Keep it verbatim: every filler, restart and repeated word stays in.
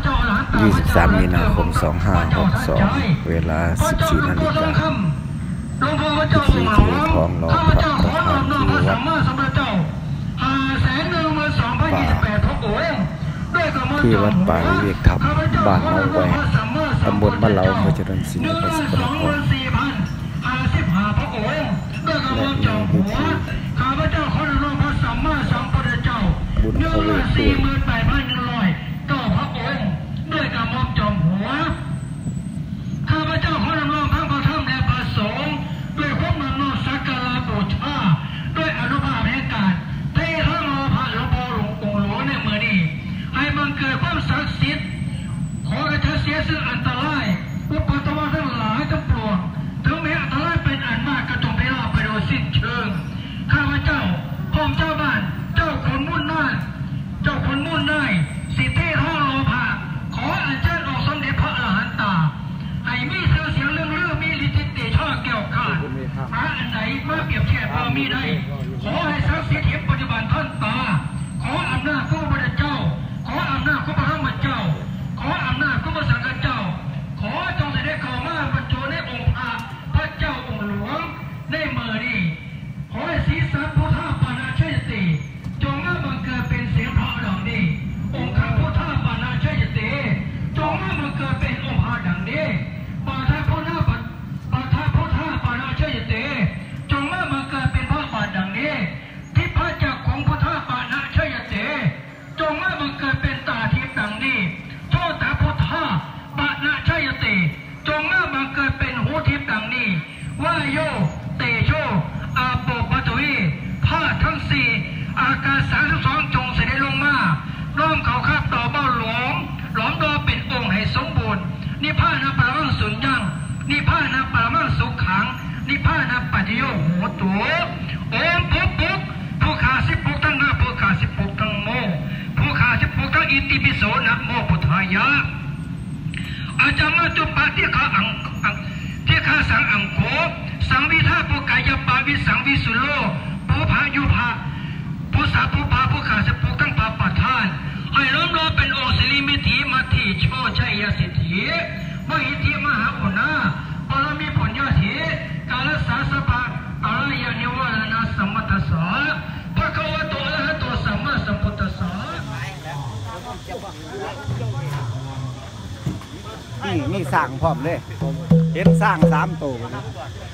ยี่สิบสามมีนาคมสองพันห้าร้อยหกสิบสองเวลาสิบสี่นาฬิกาพิธีเททองหล่อพระประธานที่วัดป่าที่วัดป่าวิเวกธรรมบ้านเมาแหวกตำบลบ้านเหลาอำเภอเจริญศิลป์จังหวัดสกลนครและในพิธีบุญพระเวทด้วยด้วยการมอบจอมหัวข้าพเจ้าขอดำรงทั้งพระธรรมและพระสงฆ์ด้วยความนำนอบสักการะบูชาด้วยอนุภาพแห่งการเททั้งโลภะหลวงพ่อหลวงองค์หลวงในเมื่อนี้ให้บังเกิดความศักดิ์สิทธิ์ขอกระชับเสียซึ่งอันตรายอุปตวะทั้งหลายทั้งปวงถึงแม้อันตรายเป็นอันมากกระจงไปลาไปโดยสิ้นเชิงข้าพเจ้าพ่อเจ้าบ้านเจ้าคนมุ่นน่านเจ้าคนมุ่นน่ายสิเททั้งโลภะขออัญเชิญองค์สมเด็จพระอรหันตาให้มีชื่อเสียงเรื่องเรื่องมีฤทธิ์เดชะแก้วกาจหาอันไหนมาเปรียบเทียบพอมีได้ขอให้ศักดิ์สิทธิ์เห็นปัจจุบันท่านตาขออำนาจของพระเจ้าขออำนาจของพระธรรมเจ้าขออำนาจของพระสังฆเจ้าขอจงเสด็จเข้ามาบรรจุในองค์พระพระเจ้าองค์หลวงได้เมื่อนี้ขอให้ศีรษะพุทธปานาชัยติจงมาบังเกิดเป็นเสียงพระดังนี้องค์ข้าพุทธปานาชัยติจงมาบังเกิดเป็นองค์พระดังนี้ปาทาพุทธปาทาพุทธปานาชัยติจงมาบังเกิดเป็นพระบาทดังนี้ทิพย์จักรของพุทธปานาชัยติจงมาบังเกิดเป็นตาทิพย์ดังนี้โชตพุทธปานาชัยติจงมาบังเกิดเป็นหูทิพย์ดังนี้วายโยเตโชอาโปปัตวีธาตุทั้งสี่อากาศสามสิบสองจงเสด็จลงมาร่วมเขาคาบต่อเบ้าหลวงหลอมรอเป็นองค์ให้สมบูรณ์นิพพานะปรมังสุญญังนิพพานะปรมังสุขขังนิพพานะปัจโยโหตัวโอมพุกพุกผู้ขาสิบปุกทั้งหน้าผู้ขาสิบปุกทั้งโมผู้ขาสิบปุกทั้งอิติปิโสนะโมพุทธายะอาจารย์มาจุปะที่ขาอังที่ขาสังอังโคสังวิธาปุกายปาวิสังวิสุโลปุพายุภาผู้สาผู้พาผู้ขาสิบปุกทั้งปาปัฏฐานให้ล้อมรอเป็นองค์สิริมิถิมัทธิโชชัยสิทธิมหิทธิมหาอุณาปรมิปุญญาธิกาลสาสปะอารยนิวรณะสัมมัตสสะภะคะวะโตอะระหะโตสัมมาสัมพุทธัสสะนี่มีสร้างพร้อมเลยเห็นสร้างสามตัว